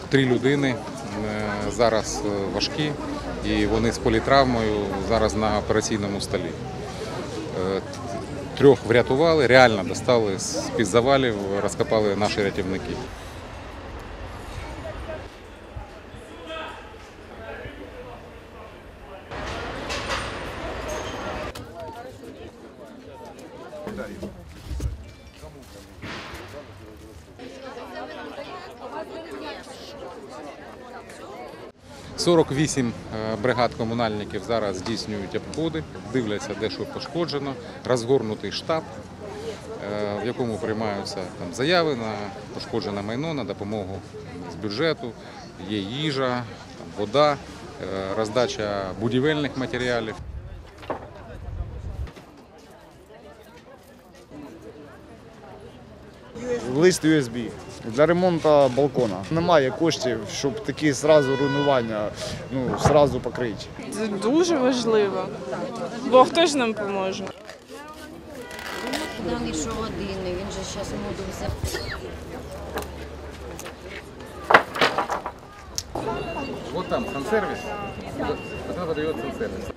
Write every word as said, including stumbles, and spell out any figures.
Три людини зараз важкі і вони з політравмою зараз на операційному столі. Трьох врятували, реально достали з-під завалів, розкопали наші рятівники. сорок вісім бригад комунальників зараз здійснюють обходи, дивляться, де що пошкоджено, розгорнутий штаб, в якому приймаються там заяви на пошкоджене майно, на допомогу з бюджету, є їжа, там, вода, роздача будівельних матеріалів. Лист ю ес бі для ремонту балкона. Немає коштів, щоб такі зразу руйнування ну, зразу покрити. Це дуже важливо, бо хто ж нам поможе? Даний щогодини, він же зараз моду взяв. Вот там сансервис, куда выдает сансервис.